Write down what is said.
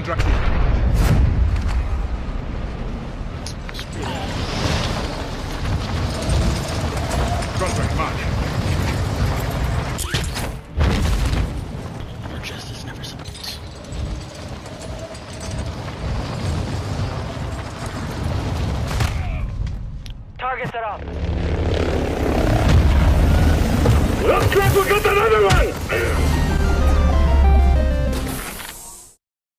directly. Crossbreak, march. Our justice never stops. Target set up. Looks like we got another one!